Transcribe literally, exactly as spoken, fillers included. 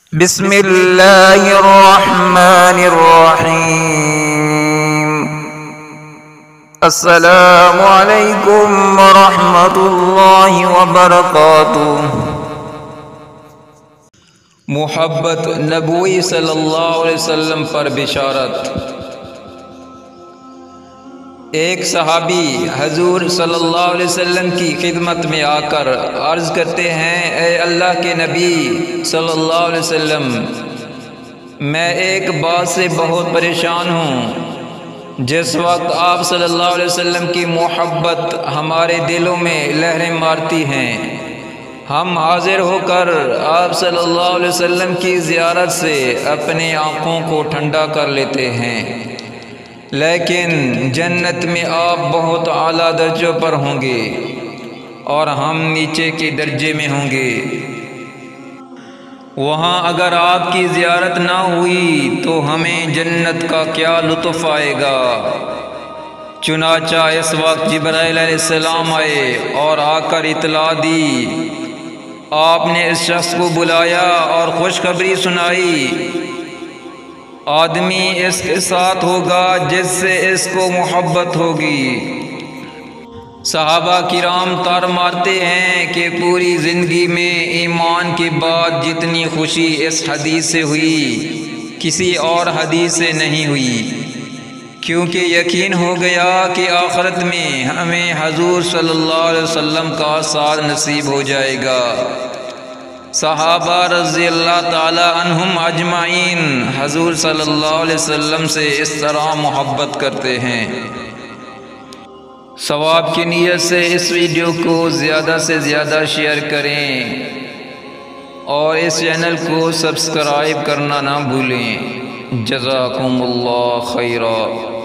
بسم اللہ الرحمن الرحیم۔ السلام علیکم ورحمۃ اللہ وبرکاتہ۔ محبت نبوی صلی اللہ علیہ وسلم پر بشارت۔ ایک صحابی حضور صلی اللہ علیہ وسلم کی خدمت میں آ کر عرض کرتے ہیں، اے اللہ کے نبی صلی اللہ علیہ وسلم، میں ایک بات سے بہت پریشان ہوں۔ جس وقت آپ صلی اللہ علیہ وسلم کی محبت ہمارے دلوں میں لہریں مارتی ہیں، ہم حاضر ہو کر آپ صلی اللہ علیہ وسلم کی زیارت سے اپنی آنکھوں کو ٹھنڈا کر لیتے ہیں، لیکن جنت میں آپ بہت اعلیٰ درجوں پر ہوں گے اور ہم نیچے کے درجے میں ہوں گے۔ وہاں اگر آپ کی زیارت نہ ہوئی تو ہمیں جنت کا کیا لطف آئے گا؟ چنانچہ اس وقت جبرائیل علیہ السلام آئے اور آ کر اطلاع دی۔ آپ نے اس شخص کو بلایا اور خوشخبری سنائی، آدمی اس کے ساتھ ہوگا جس سے اس کو محبت ہوگی۔ صحابہ کرام تار مارتے ہیں کہ پوری زندگی میں ایمان کے بعد جتنی خوشی اس حدیث سے ہوئی کسی اور حدیث سے نہیں ہوئی، کیونکہ یقین ہو گیا کہ آخرت میں ہمیں حضور صلی اللہ علیہ وسلم کا ساتھ نصیب ہو جائے گا۔ صحابہ رضی اللہ تعالی عنہم اجمعین حضور صلی اللہ علیہ وسلم سے اس طرح محبت کرتے ہیں۔ ثواب کی نیت سے اس ویڈیو کو زیادہ سے زیادہ شیئر کریں اور اس چینل کو سبسکرائب کرنا نہ بھولیں۔ جزاکم اللہ خیرا۔